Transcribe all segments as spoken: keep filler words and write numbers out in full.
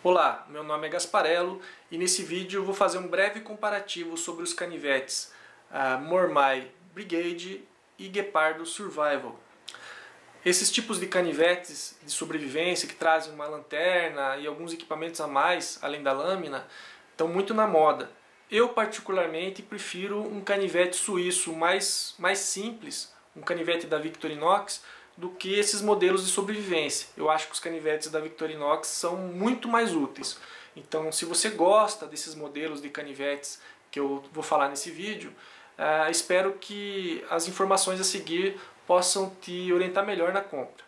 Olá, meu nome é Gasparello e nesse vídeo eu vou fazer um breve comparativo sobre os canivetes uh, Mormai Brigade e Guepardo Survival. Esses tipos de canivetes de sobrevivência que trazem uma lanterna e alguns equipamentos a mais, além da lâmina, estão muito na moda. Eu particularmente prefiro um canivete suíço mais, mais simples, um canivete da Victorinox, do que esses modelos de sobrevivência. Eu acho que os canivetes da Victorinox são muito mais úteis. Então, se você gosta desses modelos de canivetes que eu vou falar nesse vídeo, uh, espero que as informações a seguir possam te orientar melhor na compra.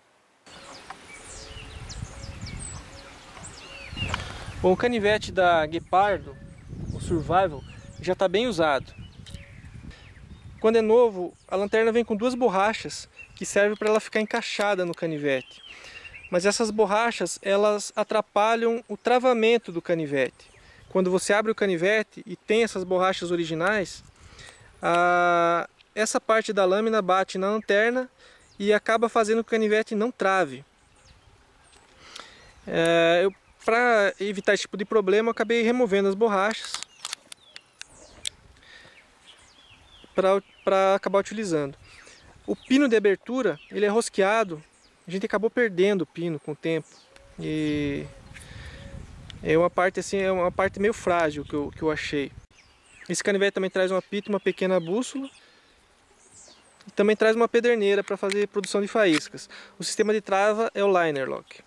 Bom, o canivete da Guepardo, o Survival, já está bem usado. Quando é novo, a lanterna vem com duas borrachas que servem para ela ficar encaixada no canivete. Mas essas borrachas, elas atrapalham o travamento do canivete. Quando você abre o canivete e tem essas borrachas originais, a... essa parte da lâmina bate na lanterna e acaba fazendo que o canivete não trave. É, eu, para evitar esse tipo de problema, eu acabei removendo as borrachas para acabar utilizando. O pino de abertura, ele é rosqueado, a gente acabou perdendo o pino com o tempo. E é uma parte assim, é uma parte meio frágil que eu, que eu achei. Esse canivete também traz um apito, uma pequena bússola. E também traz uma pederneira para fazer produção de faíscas. O sistema de trava é o liner lock.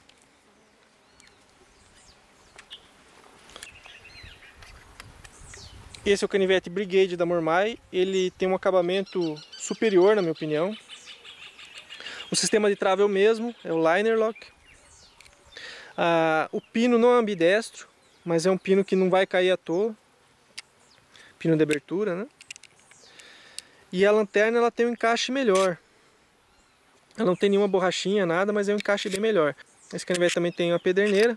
Esse é o canivete Brigade da Mormai. Ele tem um acabamento superior, na minha opinião. O sistema de trava é o mesmo, é o liner lock. Ah, o pino não é ambidestro, mas é um pino que não vai cair à toa. Pino de abertura, né? E a lanterna ela tem um encaixe melhor. Ela não tem nenhuma borrachinha, nada, mas é um encaixe bem melhor. Esse canivete também tem uma pederneira.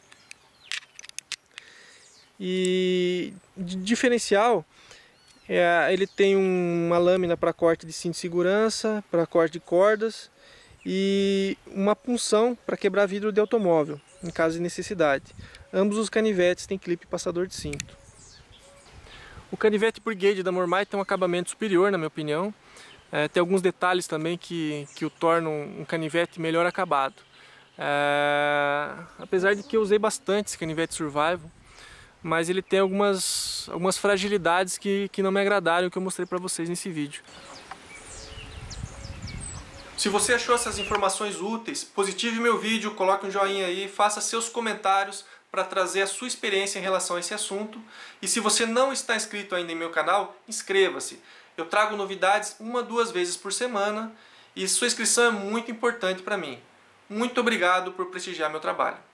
E de diferencial, é, ele tem um, uma lâmina para corte de cinto de segurança, para corte de cordas e uma punção para quebrar vidro de automóvel, em caso de necessidade. Ambos os canivetes têm clipe passador de cinto. O canivete Brigade da Mormai tem um acabamento superior, na minha opinião. É, tem alguns detalhes também que, que o tornam um canivete melhor acabado. É, apesar de que eu usei bastante esse canivete Survival, mas ele tem algumas, algumas fragilidades que, que não me agradaram, que eu mostrei para vocês nesse vídeo. Se você achou essas informações úteis, positive meu vídeo, coloque um joinha aí, faça seus comentários para trazer a sua experiência em relação a esse assunto. E se você não está inscrito ainda em meu canal, inscreva-se. Eu trago novidades uma, duas vezes por semana e sua inscrição é muito importante para mim. Muito obrigado por prestigiar meu trabalho.